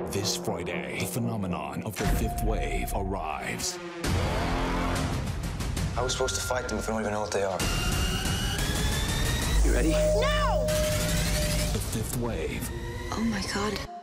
This Friday, the phenomenon of the fifth wave arrives. How are we supposed to fight them if we don't even know what they are? You ready? No! The fifth wave. Oh my God.